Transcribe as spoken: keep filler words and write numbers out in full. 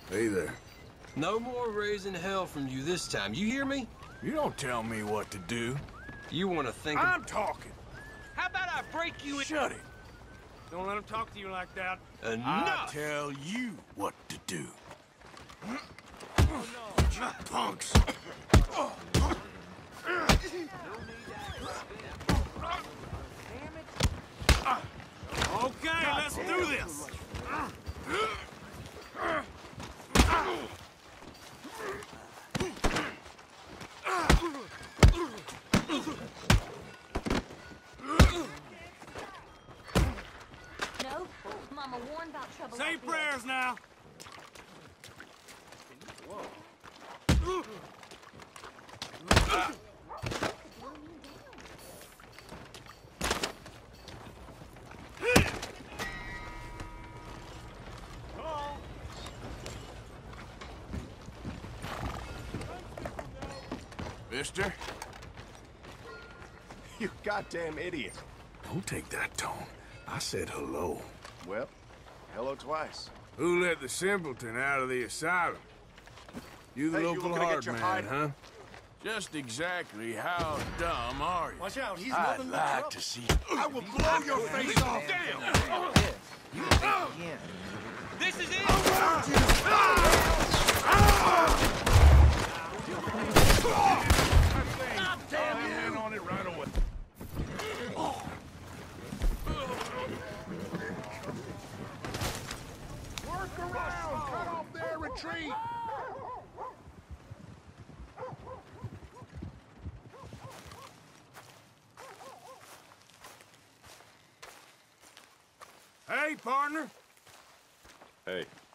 Hey there. No more raising hell from you this time. You hear me? You don't tell me what to do. You want to think... I'm talking. How about I break you in? Shut it. Don't let him talk to you like that. Enough! I tell you what to do. You punks. Okay, let's do this. No, Mama warned about trouble. Say like this. prayers now. Mister? You goddamn idiot. Don't take that tone. I said hello. Well, hello twice. Who let the simpleton out of the asylum? You the Hey, you local looking to get hard your man, hide? huh? Just exactly how dumb are you? Watch out, he's I'd nothing but like trouble. to see. I will blow your face off. This is it. Damn, in on it right away. Work around! Cut off their retreat! Hey, partner! Hey,